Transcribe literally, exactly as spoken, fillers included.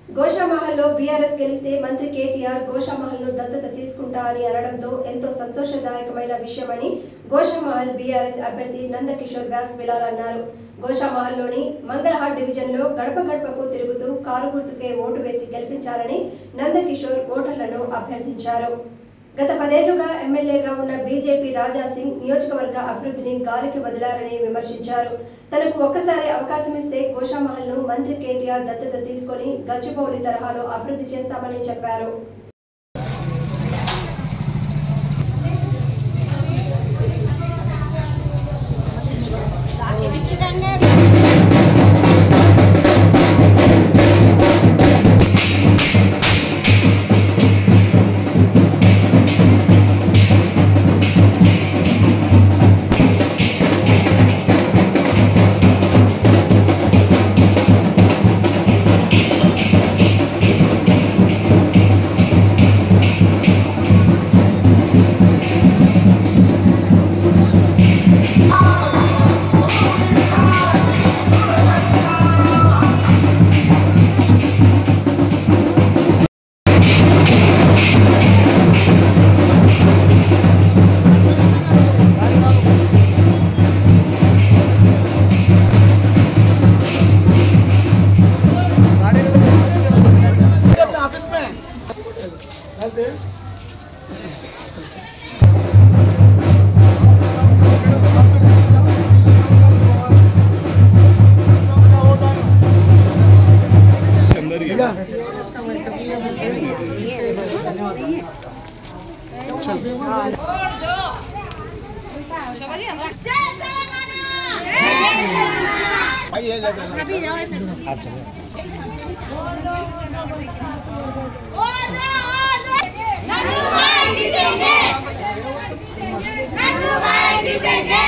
గోషామహల్లో BRS గెలిస్తే మంత్రి కేటీఆర్ గోషామహల్ను దత్తత తీసుకుంటా అని అనడంతో ఎంతో సంతోషదాయకమైన విషయమని గోషామహల్ బీఆర్ఎస్ అభ్యర్థి నందకిషోర్ వ్యాస్ బిలాల్ అన్నారు. గోషామహల్లోని మంగళహాట్ డివిజన్లో గడప గడపకు తిరుగుతూ కారు గుర్తుకే ఓటు వేసి గెలిపించాలని నందకిషోర్ ఓటర్లను అభ్యర్థించారు. గత పదేళ్లుగా ఎమ్మెల్యేగా ఉన్న బీజేపీ రాజా సింగ్ నియోజకవర్గ అభివృద్ధిని గాలికి వదిలారని విమర్శించారు. తనకు ఒక్కసారి అవకాశం ఇస్తే గోషామహల్ను మంత్రి కేటీఆర్ దత్తత తీసుకొని గచ్చిబౌలి తరహాలో అభివృద్ధి చేస్తామని చెప్పారు. जीतेंगे।